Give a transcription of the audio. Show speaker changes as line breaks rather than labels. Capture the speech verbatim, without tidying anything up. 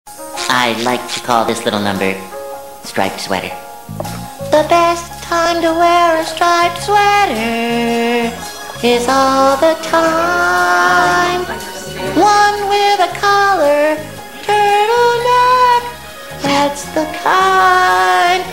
I like to call this little number Striped Sweater. The best time to wear a striped sweater is all the time. One with a collar, turtleneck, that's the kind